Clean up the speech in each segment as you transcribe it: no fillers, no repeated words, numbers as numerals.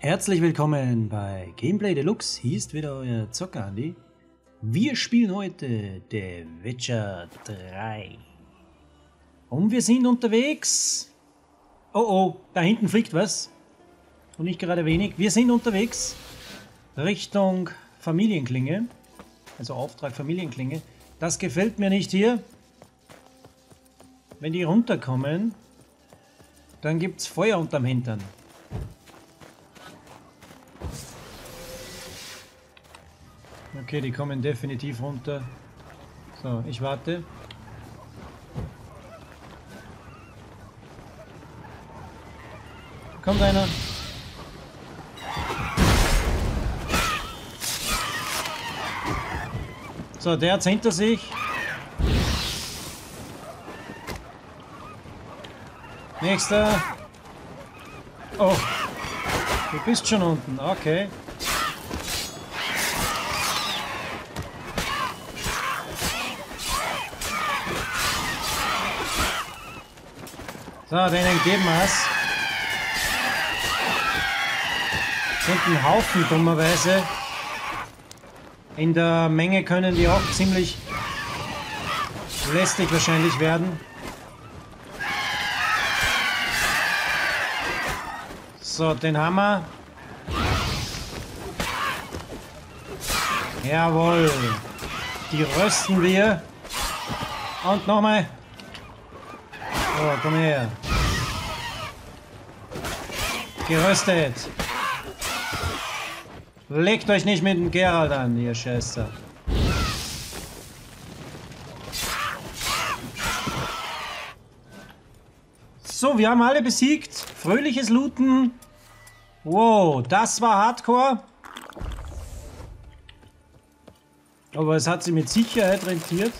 Herzlich willkommen bei Gameplay Deluxe. Hier ist wieder euer Zocker Andi. Wir spielen heute The Witcher 3. Und wir sind unterwegs. Oh, da hinten fliegt was. Und nicht gerade wenig. Wir sind unterwegs Richtung Familienklinge. Also Auftrag Familienklinge. Das gefällt mir nicht hier. Wenn die runterkommen, dann gibt es Feuer unterm Hintern. Okay, die kommen definitiv runter. So, ich warte. Kommt einer. So, der hat's hinter sich. Nächster. Oh, du bist schon unten. Okay. So, denen geben wir es. Sind ein Haufen, dummerweise. In der Menge können die auch ziemlich lästig wahrscheinlich werden. So, den haben wir. Jawohl. Die rösten wir. Und nochmal. Oh, komm her. Geröstet. Legt euch nicht mit dem Geralt an, ihr Scheiße. So, wir haben alle besiegt. Fröhliches Looten. Wow, das war Hardcore. Aber es hat sich mit Sicherheit rentiert.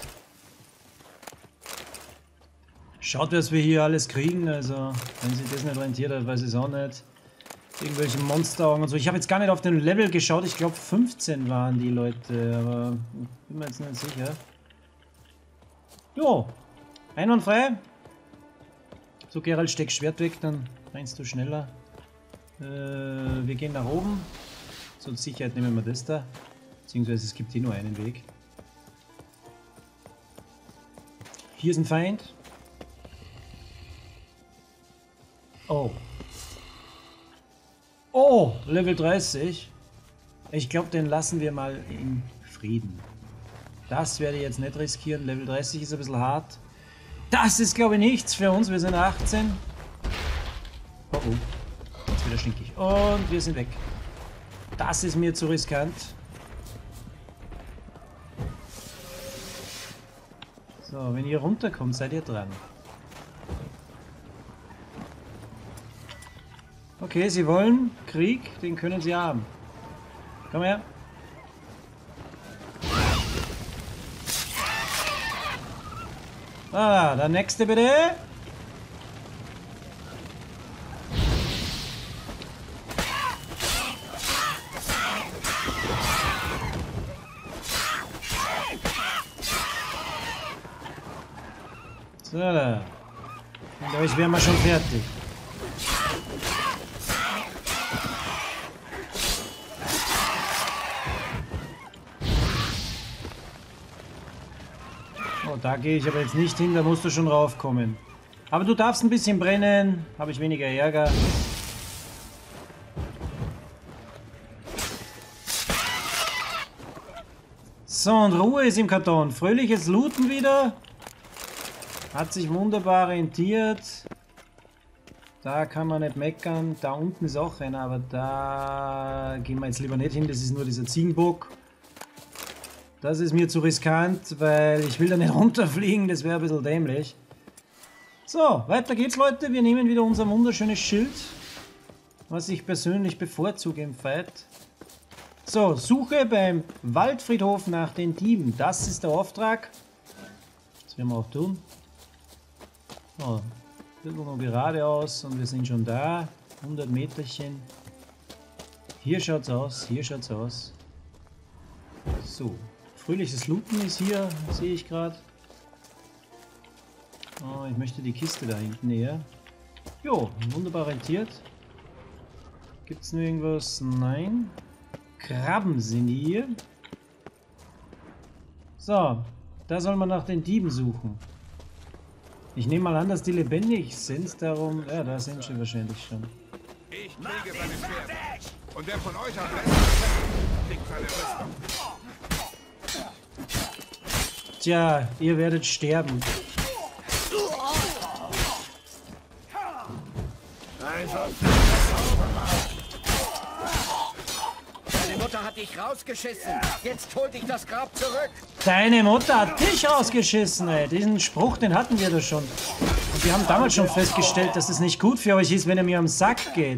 Schaut, was wir hier alles kriegen, also wenn sich das nicht rentiert hat, weiß ich es auch nicht. Irgendwelche Monsteraugen und so. Ich habe jetzt gar nicht auf den Level geschaut, ich glaube 15 waren die Leute, aber bin mir jetzt nicht sicher. Jo, einwandfrei. So, Geralt, steck Schwert weg, dann rennst du schneller. Wir gehen nach oben. Zur Sicherheit nehmen wir das da. Beziehungsweise es gibt hier nur einen Weg. Hier ist ein Feind. Oh. Oh, Level 30. Ich glaube, den lassen wir mal in Frieden. Das werde ich jetzt nicht riskieren. Level 30 ist ein bisschen hart. Das ist, glaube ich, nichts für uns. Wir sind 18. Oh, jetzt wieder stinkig. Und wir sind weg. Das ist mir zu riskant. So, wenn ihr runterkommt, seid ihr dran. Okay, sie wollen Krieg, den können sie haben. Komm her. Ah, der nächste bitte. So, da. Und euch wären wir schon fertig. Da gehe ich aber jetzt nicht hin, da musst du schon raufkommen. Aber du darfst ein bisschen brennen, habe ich weniger Ärger. So, und Ruhe ist im Karton. Fröhliches Looten wieder. Hat sich wunderbar rentiert. Da kann man nicht meckern. Da unten ist auch einer, aber da gehen wir jetzt lieber nicht hin. Das ist nur dieser Ziegenbock. Das ist mir zu riskant, weil ich will da nicht runterfliegen, das wäre ein bisschen dämlich. So, weiter geht's, Leute. Wir nehmen wieder unser wunderschönes Schild, was ich persönlich bevorzuge im Fight. So, Suche beim Waldfriedhof nach den Dieben. Das ist der Auftrag. Das werden wir auch tun. So, ein bisschen noch geradeaus und wir sind schon da. 100 Meterchen. Hier schaut's aus, hier schaut's aus. So. Fröhliches Looten ist hier, sehe ich gerade. Oh, ich möchte die Kiste da hinten näher. Jo, wunderbar rentiert. Gibt es nur irgendwas? Nein. Krabben sind hier. So, da soll man nach den Dieben suchen. Ich nehme mal an, dass die lebendig sind, darum... Ja, da sind sie wahrscheinlich schon. Ich kriege seine Schwerte. Und wer von euch am besten kriegt seine Rüstung. Tja, ihr werdet sterben. Deine Mutter hat dich rausgeschissen. Jetzt hol dich das Grab zurück. Deine Mutter hat dich rausgeschissen, ey. Diesen Spruch, den hatten wir doch schon. Und wir haben damals schon festgestellt, dass es nicht gut für euch ist, wenn ihr mir am Sack geht.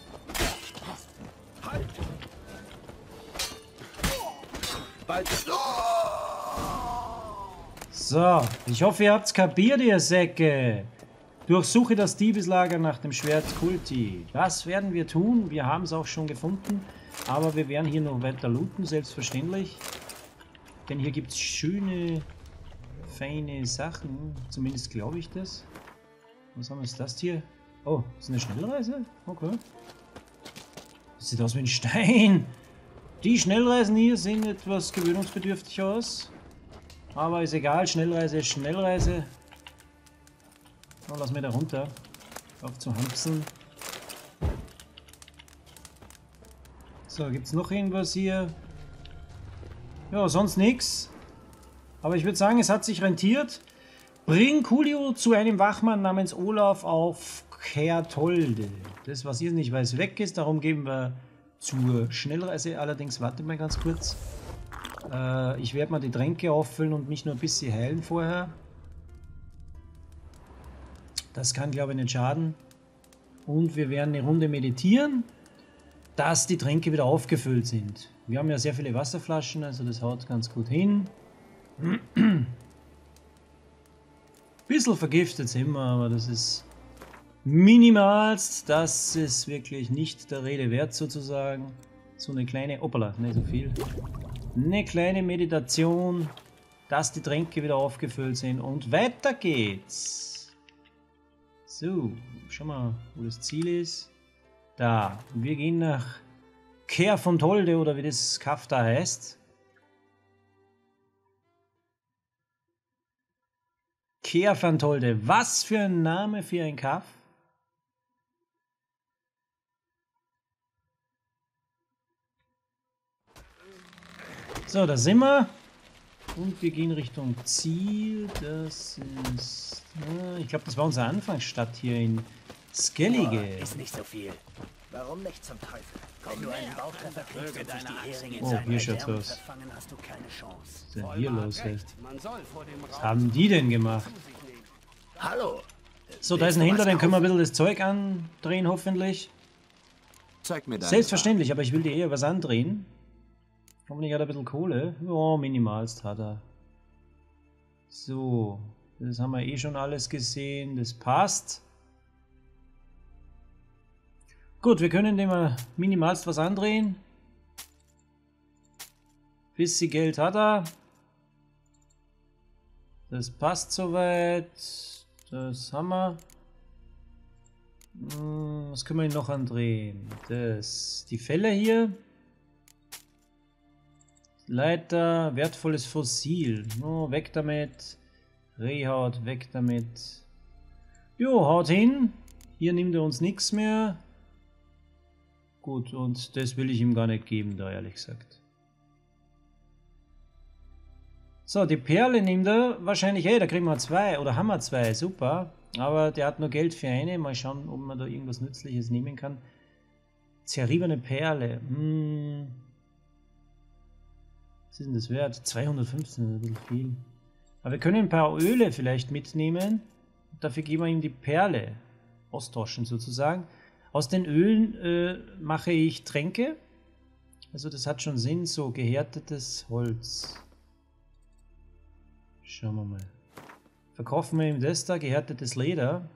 So, ich hoffe, ihr habt's kapiert, ihr Säcke. Durchsuche das Diebeslager nach dem Schwert Kulti. Das werden wir tun. Wir haben es auch schon gefunden. Aber wir werden hier noch weiter looten, selbstverständlich. Denn hier gibt es schöne, feine Sachen. Zumindest glaube ich das. Was haben wir jetzt das hier? Oh, ist eine Schnellreise? Okay. Das sieht aus wie ein Stein. Die Schnellreisen hier sehen etwas gewöhnungsbedürftig aus. Aber ist egal, Schnellreise ist Schnellreise. Oh, lass mir da runter. Auf zu Hampsen. So, gibt es noch irgendwas hier? Ja, sonst nichts. Aber ich würde sagen, es hat sich rentiert. Bring Coolio zu einem Wachmann namens Olaf auf Kertolde. Das, was ihr nicht weiß, weg ist. Darum geben wir zur Schnellreise. Allerdings, wartet mal ganz kurz. Ich werde mal die Tränke auffüllen und mich nur ein bisschen heilen vorher. Das kann, glaube ich, nicht schaden. Und wir werden eine Runde meditieren, dass die Tränke wieder aufgefüllt sind. Wir haben ja sehr viele Wasserflaschen, also das haut ganz gut hin. Bisschen vergiftet sind wir, aber das ist minimalst. Das ist wirklich nicht der Rede wert, sozusagen. So eine kleine, hoppala, nicht so viel. Eine kleine Meditation, dass die Tränke wieder aufgefüllt sind. Und weiter geht's. So, schau mal, wo das Ziel ist. Da, wir gehen nach Ker von Tolde, oder wie das Kaff da heißt. Ker von Tolde, was für ein Name für ein Kaff. So, da sind wir. Und wir gehen Richtung Ziel. Das ist... ich glaube, das war unsere Anfangsstadt hier in Skellige. Ist nicht so viel. Warum nicht zum Teufel? Wenn du einen Bauchtreffer kriegst und sich die Heringe in Oh, seiner hier schaut's Gedärme aus. verfangen, hast du keine Chance. Was ist denn hier los, ey? Was haben die denn gemacht? Hallo? So, da ist ein Händler, den können wir ein bisschen das Zeug andrehen, hoffentlich. Zeig mir deine Selbstverständlich, aber ich will dir eher was andrehen. Hoffentlich hat er ein bisschen Kohle. Ja, minimalst hat er. So, das haben wir eh schon alles gesehen. Das passt. Gut, wir können dem mal minimalst was andrehen. Bisschen Geld hat er. Das passt soweit. Das haben wir. Was können wir ihm noch andrehen? Die Fälle hier. Leiter, wertvolles Fossil. Oh, weg damit. Rehhaut, weg damit. Jo, haut hin. Hier nimmt er uns nichts mehr. Gut, und das will ich ihm gar nicht geben, da ehrlich gesagt. So, die Perle nimmt er wahrscheinlich, hey, da kriegen wir zwei, oder haben wir zwei, super. Aber der hat nur Geld für eine. Mal schauen, ob man da irgendwas Nützliches nehmen kann. Zerriebene Perle. Was ist denn das wert? 215, ein bisschen viel. Aber wir können ein paar Öle vielleicht mitnehmen. Dafür geben wir ihm die Perle. Austauschen sozusagen. Aus den Ölen mache ich Tränke. Also das hat schon Sinn, so gehärtetes Holz. Schauen wir mal. Verkaufen wir ihm das da, gehärtetes Leder.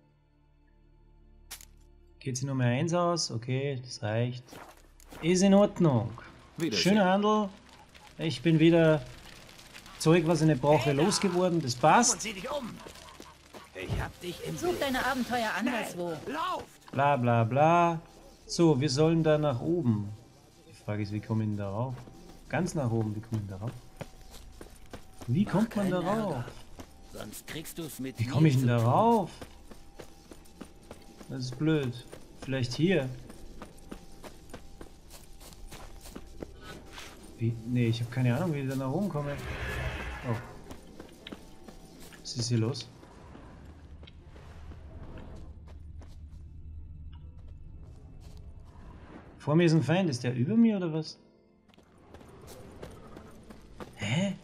Geht sie Nummer 1 aus? Okay, das reicht. Ist in Ordnung. Schöner Handel. Ich bin wieder Zeug, was ich nicht brauche, losgeworden. Das passt. Sieh dich um. Ich hab dich im Such deine Abenteuer anderswo. Lauf! Bla bla bla. So, wir sollen da nach oben. Die Frage ist, wie komme ich denn da rauf? Ganz nach oben, wie komme ich denn da rauf? Wie kommt man da rauf? Sonst kriegst du's mit Wie komme ich denn da rauf? Das ist blöd. Vielleicht hier. Wie? Nee, ich habe keine Ahnung, wie ich da nach oben komme. Oh. Was ist hier los? Vor mir ist ein Feind. Ist der über mir oder was? Hä?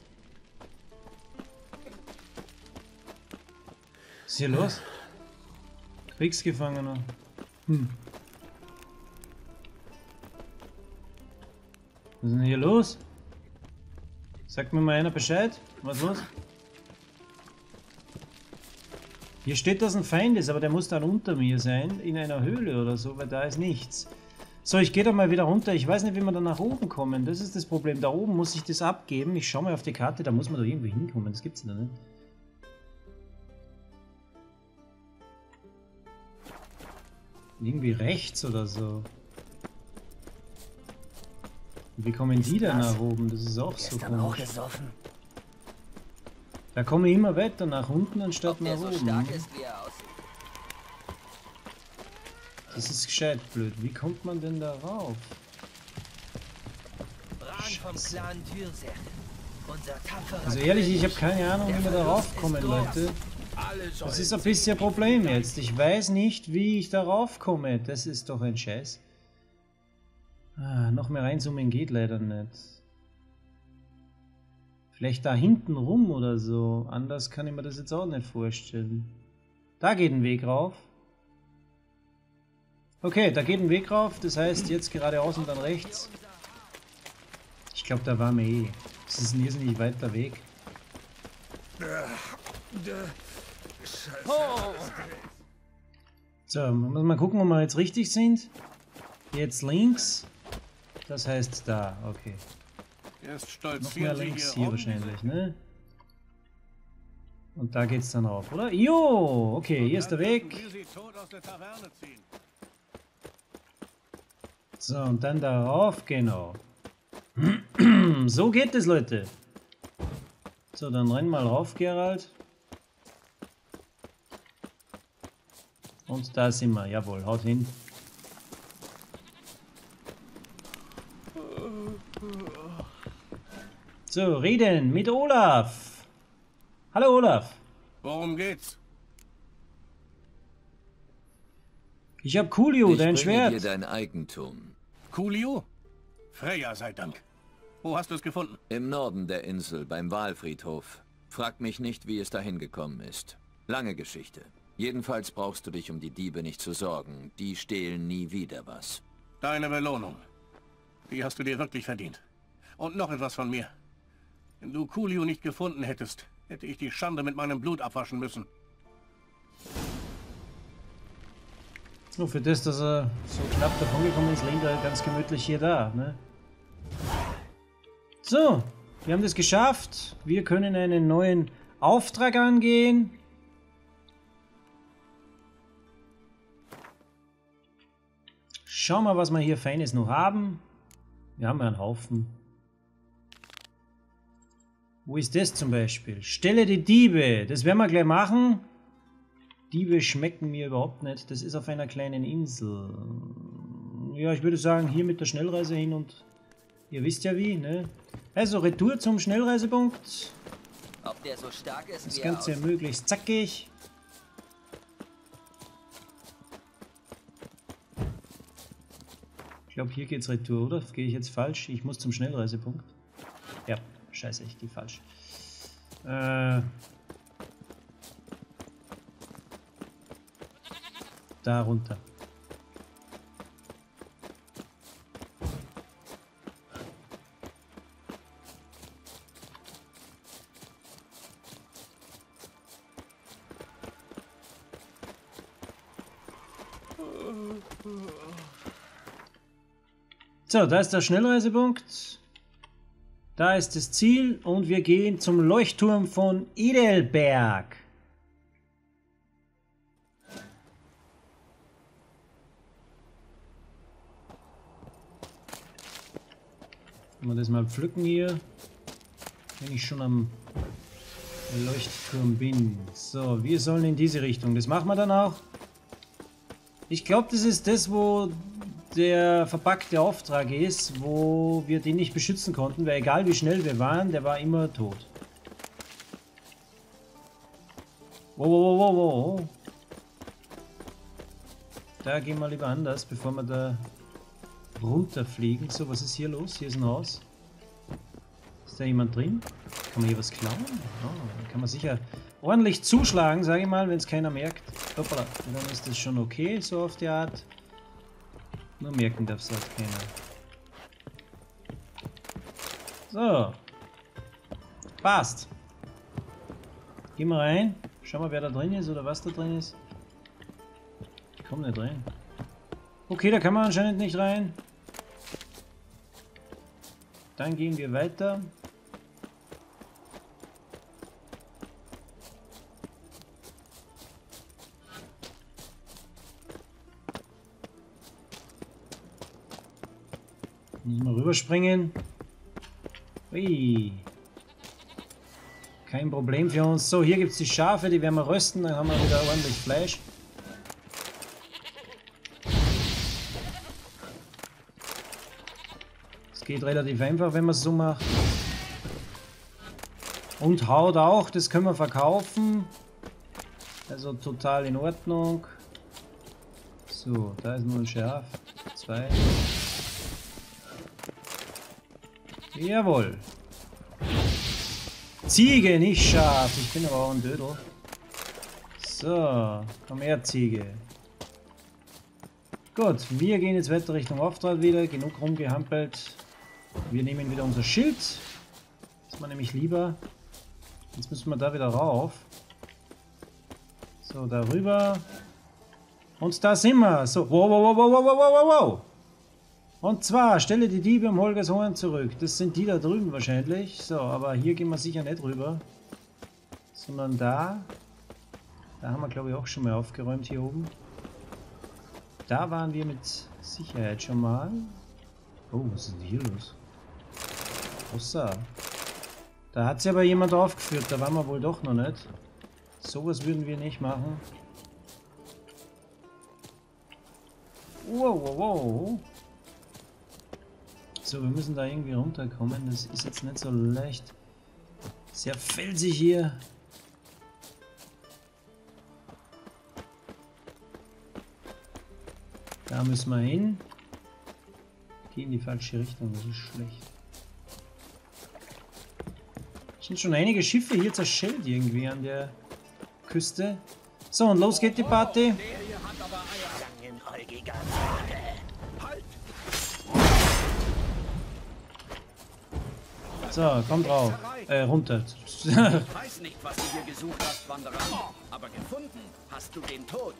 Was ist hier los? Kriegsgefangener. Hm. Was ist denn hier los? Sagt mir mal einer Bescheid. Was ist los? Hier steht, dass ein Feind ist, aber der muss dann unter mir sein, in einer Höhle oder so, weil da ist nichts. So, ich gehe da mal wieder runter. Ich weiß nicht, wie wir da nach oben kommen. Das ist das Problem. Da oben muss ich das abgeben. Ich schaue mal auf die Karte, da muss man doch irgendwo hinkommen. Das gibt's ja nicht. Irgendwie rechts oder so. Und wie kommen die da nach oben? Das ist auch so komisch. Da komme ich immer weiter nach unten anstatt nach oben. Das ist gescheit blöd. Wie kommt man denn da rauf? Scheiße. Also ehrlich, ich habe keine Ahnung, wie wir da raufkommen, Leute. Das ist ein bisschen ein Problem jetzt. Ich weiß nicht, wie ich da raufkomme. Das ist doch ein Scheiß. Ah, noch mehr reinzoomen geht leider nicht. Vielleicht da hinten rum oder so. Anders kann ich mir das jetzt auch nicht vorstellen. Da geht ein Weg rauf. Okay, da geht ein Weg rauf. Das heißt, jetzt geradeaus und dann rechts. Ich glaube, da waren wir eh. Das ist ein irrsinnig weiter Weg. So, muss mal gucken, ob wir jetzt richtig sind. Jetzt links. Das heißt da, okay. Noch mehr links hier wahrscheinlich, ne? Und da geht's dann rauf, oder? Jo, okay, hier ist der Weg. So, und dann darauf, genau. So geht es, Leute. So, dann renn mal rauf, Gerald. Und da sind wir, jawohl, haut hin. So, reden mit Olaf. Hallo Olaf. Worum geht's? Ich hab Coolio, dein Schwert. Dir dein Eigentum. Coolio? Freya sei Dank. Wo hast du es gefunden? Im Norden der Insel, beim Walfriedhof. Frag mich nicht, wie es dahin gekommen ist. Lange Geschichte. Jedenfalls brauchst du dich um die Diebe nicht zu sorgen. Die stehlen nie wieder was. Deine Belohnung. Die hast du dir wirklich verdient. Und noch etwas von mir. Wenn du Coolio nicht gefunden hättest, hätte ich die Schande mit meinem Blut abwaschen müssen. So, für das, dass er so knapp davon gekommen ist, lehnt er ganz gemütlich hier da, ne? So, wir haben das geschafft. Wir können einen neuen Auftrag angehen. Schauen wir, was wir hier Feines noch haben. Wir haben ja einen Haufen. Wo ist das zum Beispiel? Stelle die Diebe. Das werden wir gleich machen. Diebe schmecken mir überhaupt nicht. Das ist auf einer kleinen Insel. Ja, ich würde sagen, hier mit der Schnellreise hin und ihr wisst ja wie, ne? Also Retour zum Schnellreisepunkt. Ob der so stark ist, Das Ganze möglichst zackig. Ich glaube, hier geht's Retour, oder? Gehe ich jetzt falsch? Ich muss zum Schnellreisepunkt. Ja, scheiße, ich gehe falsch. Da runter. So, da ist der Schnellreisepunkt. Da ist das Ziel und wir gehen zum Leuchtturm von Edelberg. Können wir das mal pflücken hier, wenn ich schon am Leuchtturm bin. So, wir sollen in diese Richtung. Das machen wir dann auch. Ich glaube, das ist das, wo der verpackte Auftrag ist, wo wir den nicht beschützen konnten, weil egal wie schnell wir waren, der war immer tot. Wow, wow, wow, wow. Da gehen wir lieber anders, bevor wir da runterfliegen. So, was ist hier los? Hier ist ein Haus. Ist da jemand drin? Kann man hier was klauen? Oh, kann man sicher ordentlich zuschlagen, sage ich mal, wenn es keiner merkt. Hoppala, dann ist das schon okay, so auf die Art. Nur merken darf es halt keiner. So. Passt. Gehen wir rein. Schauen wir, wer da drin ist oder was da drin ist. Ich komme nicht rein. Okay, da kann man anscheinend nicht rein. Dann gehen wir weiter. Müssen wir rüberspringen. Ui. Kein Problem für uns. So, hier gibt es die Schafe, die werden wir rösten, dann haben wir wieder ordentlich Fleisch. Es geht relativ einfach, wenn man es so macht. Und Haut auch, das können wir verkaufen. Also total in Ordnung. So, da ist nur ein Schaf. 2. Jawohl. Ziege, nicht Schaf. Ich bin aber auch ein Dödel. So, komm her, Ziege. Gut, wir gehen jetzt weiter Richtung Auftrag wieder. Genug rumgehampelt. Wir nehmen wieder unser Schild. Das ist mir nämlich lieber. Jetzt müssen wir da wieder rauf. So, darüber. Und da sind wir. So, wow, wow, wow, wow, wow, wow, wow. Und zwar, stelle die Diebe um Holgers Horn zurück. Das sind die da drüben wahrscheinlich. So, aber hier gehen wir sicher nicht rüber. Sondern da. Da haben wir, glaube ich, auch schon mal aufgeräumt hier oben. Da waren wir mit Sicherheit schon mal. Oh, was ist denn hier los? Hossa. Da hat sich aber jemand aufgeführt. Da waren wir wohl doch noch nicht. Sowas würden wir nicht machen. Wow, wow, wow. So, wir müssen da irgendwie runterkommen. Das ist jetzt nicht so leicht. Sehr felsig hier. Da müssen wir hin. Geh in die falsche Richtung, das ist schlecht. Es sind schon einige Schiffe hier zerschellt irgendwie an der Küste. So, und los geht die Party. So, komm drauf. Runter. Ich weiß nicht, was du hier gesucht hast, Wanderer. Aber gefunden hast du den Tod.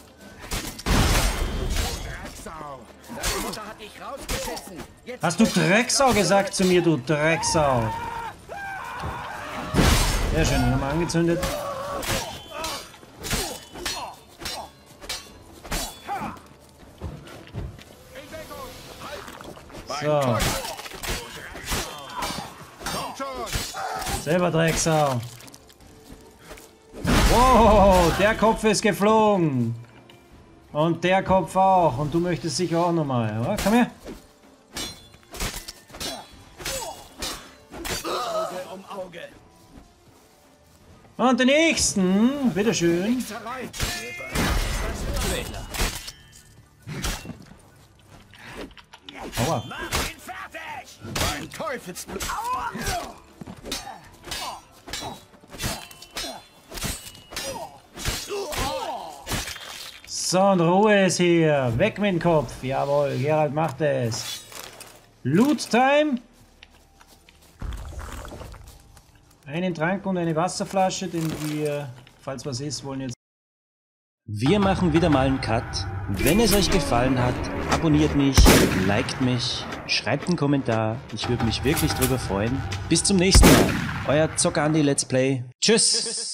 Drecksau. Deine Mutter hat dich rausgeschissen. Jetzt hast du Drecksau gesagt zu mir, du Drecksau? Sehr schön, nochmal angezündet. So. Selber Drecksau. Wow, der Kopf ist geflogen. Und der Kopf auch. Und du möchtest sicher auch nochmal, oder? Komm her. Auge um Auge. Und den nächsten. Bitteschön. Aua. Mach ihn fertig! Mein Teufelsblut! So, und Ruhe ist hier. Weg mit dem Kopf. Jawohl, Gerald macht es. Loot Time. Einen Trank und eine Wasserflasche, denn wir, falls was ist, wollen jetzt... Wir machen wieder mal einen Cut. Wenn es euch gefallen hat, abonniert mich, liked mich, schreibt einen Kommentar. Ich würde mich wirklich drüber freuen. Bis zum nächsten Mal. Euer Zocker Andi Let's Play. Tschüss.